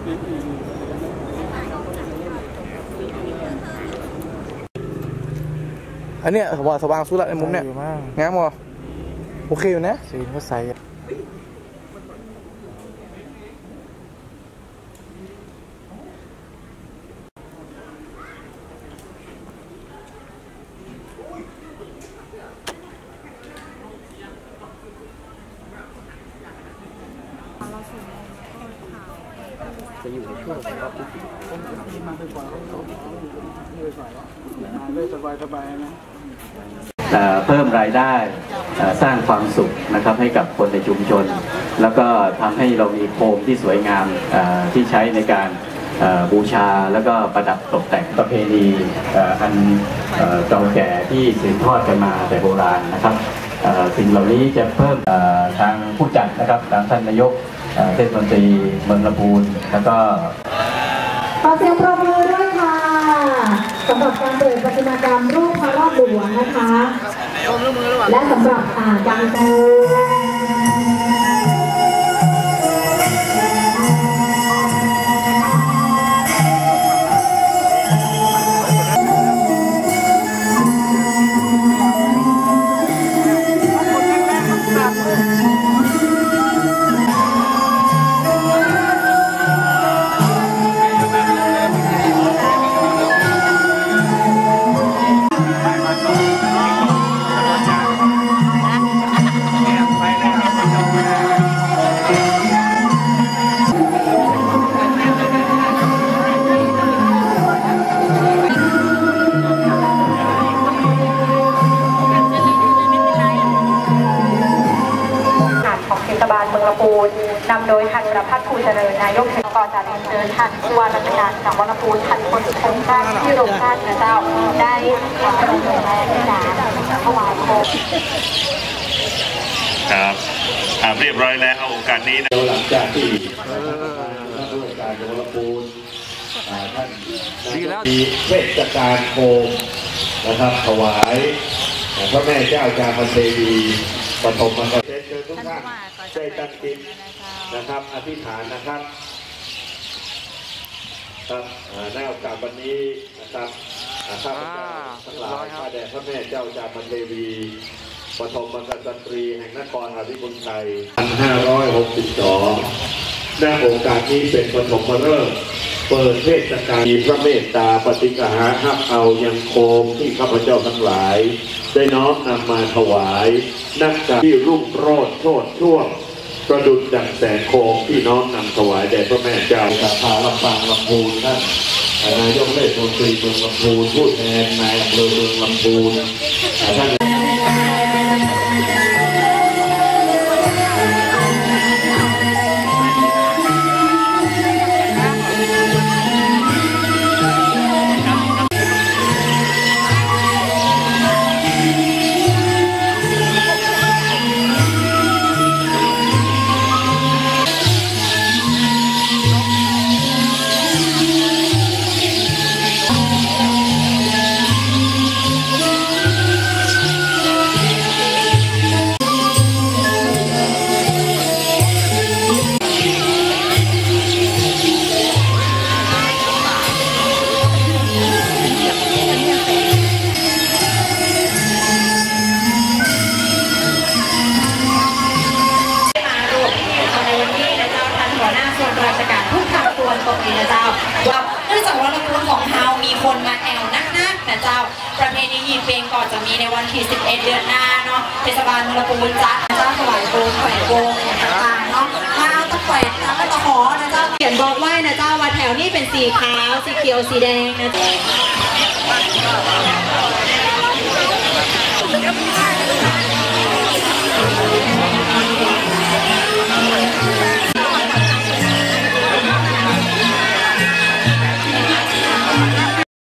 อันเนี้ยสว่างสุดละในมุมเนี้ยงามว่ะโอเคอยู่นะสีก็ใสจะอยู่ในช่วงครับมาด้วยความด้วยสบายนะเพิ่มรายได้สร้างความสุขนะครับให้กับคนในชุมชนแล้วก็ทำให้เรามีโคมที่สวยงามที่ใช้ในการบูชาแล้วก็ประดับตกแต่งประเพณีอันเก่าแก่ที่สืบทอดกันมาแต่โบราณนะครับสิ่งเหล่านี้จะเพิ่มทางผู้จัดนะครับทางท่านนายกเทศมนตรีเมืองลำพูนแล้วก็ขอเสียงปรบมือด้วยค่ะสำหรับการเปิดประติมากรรมรูปพระรอบหลวงนะคะและสำหรับการนำโดยท่านประพัฒน์ภูเจริญนายกเทศบาลจากอำเภอท่านผู้ว่าราชการจังหวัดลำพูนท่านคนโครงการที่โรงท่านเจ้าได้ดำเนินการถวายโคมครับเรียบร้อยแล้วโอกาสนี้หลังจากที่ท่านผู้ว่าการจังหวัดลำพูนท่านมีเทศกาลโคมนะครับถวายพระแม่เจ้าจามเทวีปฐมมงคลเชิญทุกท่านใจตั้งจิตนะครับอธิษฐานนะครับครับในโอกาสวันนี้นะครับข้าพเจ้าทั้งหลายข้าแด่พระแม่เจ้าจามเทวีปฐมมงคลสตรีแห่งนครราชบุรีไทย2562ณโอกาสนี้เป็นปฐมฤกษ์เปิดเทศกาลพระเมตตาปฏิกหาหักเอายังโคมที่ข้าพเจ้าทั้งหลายได้น้อมนำมาถวายนักการที่รุ่งโรจน์โชติช่วงประดุจดังแสงโคมที่น้อมนำถวายแด่พระแม่เจ้าสาขาลำปางลำพูนท่านนายกเทศมนตรีเมืองลำพูนผู้แทนนายอำเภอเมืองลำพูนท่านเนื่องจากว่าลำพูนของเฮามีคนมาแอวนักนะเจ้าประเพณียีเปงก่อนจะมีในวันที่11 เดือนหน้าเนาะเทศบาลเมืองลำพูนจัดเจ้าถวายโคมแขวนโคมต่างๆเนาะมาเอาตะแขวนแล้วก็ตะขอนะเจ้าเขียนบอกไว้นะเจ้าว่าแถวนี้เป็นสีขาวสีเขียวสีแดงนะเจ้า